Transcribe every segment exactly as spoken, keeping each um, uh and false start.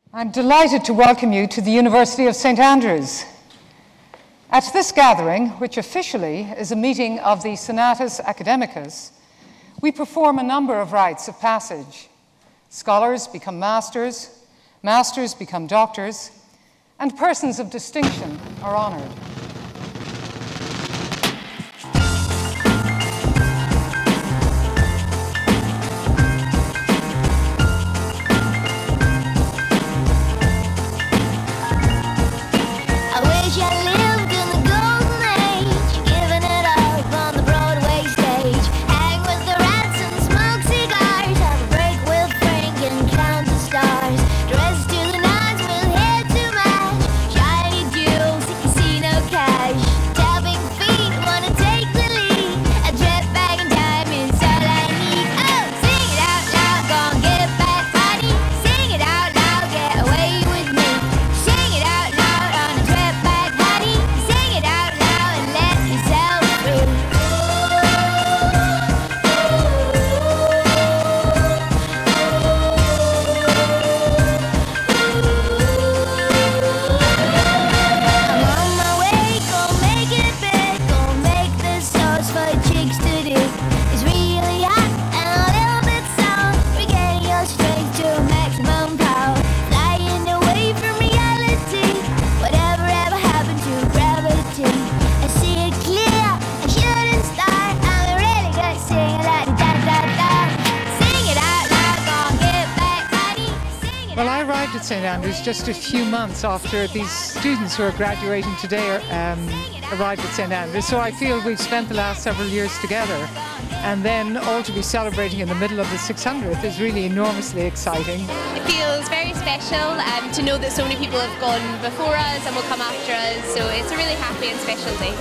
I'm delighted to welcome you to the University of St Andrews. At this gathering, which officially is a meeting of the Senatus Academicus, we perform a number of rites of passage. Scholars become masters, masters become doctors, and persons of distinction are honoured. At St Andrews just a few months after these students who are graduating today are, um, arrived at St Andrews. So I feel we've spent the last several years together, and then all to be celebrating in the middle of the six hundredth is really enormously exciting. It feels very special um, to know that so many people have gone before us and will come after us, so it's a really happy and special day.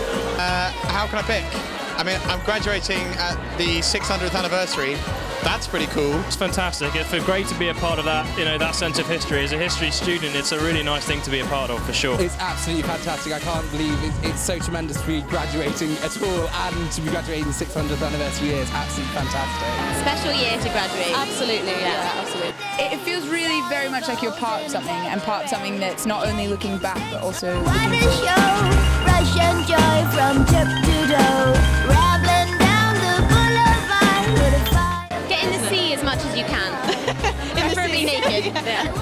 Uh, how can I pick? I mean, I'm graduating at the six hundredth anniversary. That's pretty cool. It's fantastic. It's great to be a part of that, you know, that sense of history. As a history student, it's a really nice thing to be a part of, for sure. It's absolutely fantastic. I can't believe it's, it's so tremendous to be graduating at all, and to be graduating the six hundredth anniversary year is absolutely fantastic. Special year to graduate. Absolutely, yeah, yeah absolutely. It, it feels really very much like you're part of something, and part of something that's not only looking back, but also what looking a show, Russian joy from tip to toe, rambling down the boulevard with a fire. Get in the sea as much as you can. Preferably naked. Yeah.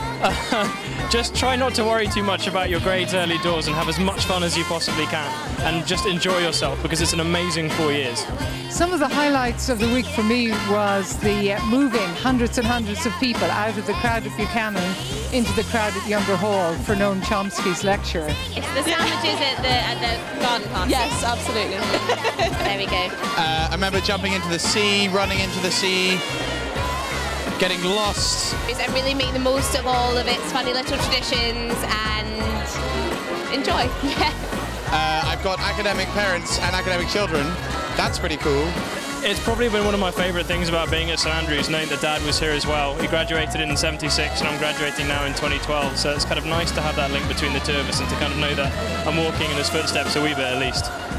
Uh, just try not to worry too much about your grades early doors and have as much fun as you possibly can, and just enjoy yourself, because it's an amazing four years. Some of the highlights of the week for me was the uh, moving hundreds and hundreds of people out of the crowd at Buchanan into the crowd at Younger Hall for Noam Chomsky's lecture. It's the sandwiches at the, at the garden party. Yes, absolutely. There we go. Uh, I remember jumping into the sea, running into the sea, getting lost. And really make the most of all of its funny little traditions and enjoy. Yeah. Uh, I've got academic parents and academic children. That's pretty cool. It's probably been one of my favourite things about being at St Andrews, knowing that Dad was here as well. He graduated in seventy-six and I'm graduating now in twenty twelve, so it's kind of nice to have that link between the two of us and to kind of know that I'm walking in his footsteps a wee bit at least.